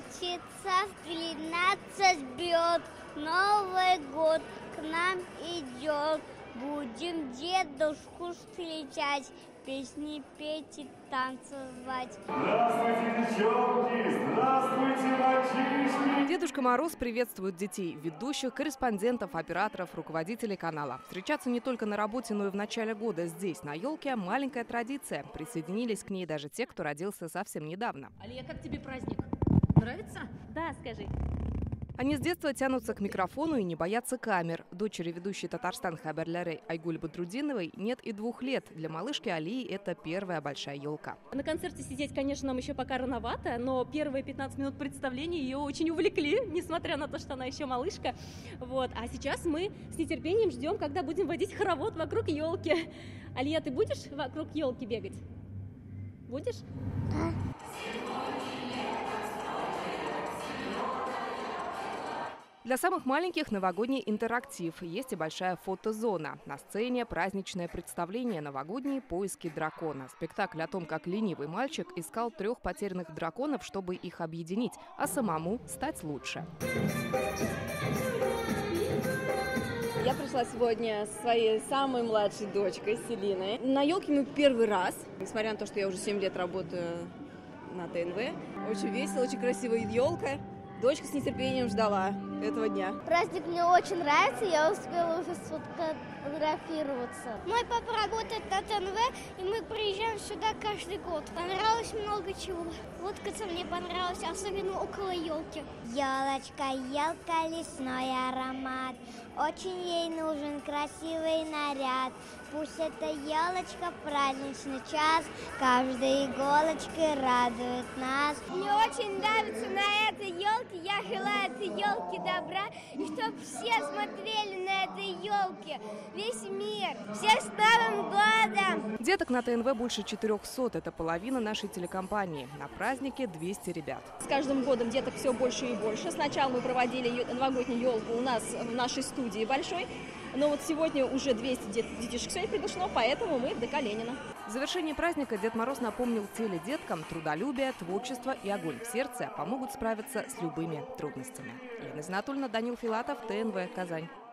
часов 13 бьет, Новый год к нам идет. Будем дедушку встречать, песни петь и танцевать. Здравствуйте, девчонки! Здравствуйте, мальчишки! Дедушка Мороз приветствует детей, ведущих, корреспондентов, операторов, руководителей канала. Встречаться не только на работе, но и в начале года здесь, на елке, маленькая традиция. Присоединились к ней даже те, кто родился совсем недавно. Алия, как тебе праздник? Нравится? Да, скажи. Они с детства тянутся к микрофону и не боятся камер. Дочери ведущей Татарстан Хабарляры Айгуль Бадрудиновой нет и 2 лет. Для малышки Алии это первая большая елка. На концерте сидеть, конечно, нам еще пока рановато, но первые 15 минут представления ее очень увлекли, несмотря на то, что она еще малышка. Вот. А сейчас мы с нетерпением ждем, когда будем водить хоровод вокруг елки. Алия, ты будешь вокруг елки бегать? Будешь? Да. Для самых маленьких новогодний интерактив. Есть и большая фотозона. На сцене праздничное представление «Новогодние поиски дракона». Спектакль о том, как ленивый мальчик искал 3 потерянных драконов, чтобы их объединить, а самому стать лучше. Я пришла сегодня со своей самой младшей дочкой Селиной. На елке мы первый раз, несмотря на то, что я уже 7 лет работаю на ТНВ. Очень весело, очень красивая елка. Дочка с нетерпением ждала этого дня. Праздник мне очень нравится, я успела уже сфотографироваться. Мой папа работает на ТНВ, и мы приезжаем сюда каждый год. Понравилось много чего. Фоткаться мне понравилось, особенно около елки. Елочка, елка, лесной аромат. Очень ей нужен красивый наряд. Пусть эта елочка в праздничный час каждой иголочкой радует нас. Мне очень нравится на этой елке. Я желаю этой елке добра, и чтобы все смотрели на этой елке, весь мир. Всех с Новым годом! Деток на ТНВ больше 400. Это половина нашей телекомпании. На празднике 200 ребят. С каждым годом деток все больше и больше. Сначала мы проводили новогоднюю елку у нас в нашей студии большой, но вот сегодня уже 200 детишек сегодня приглашено, поэтому мы в ДК Ленина. В завершении праздника Дед Мороз напомнил теледеткам: трудолюбие, творчество и огонь в сердце помогут справиться с любыми трудностями. Елена Знатульна, Данил Филатов, ТНВ, Казань.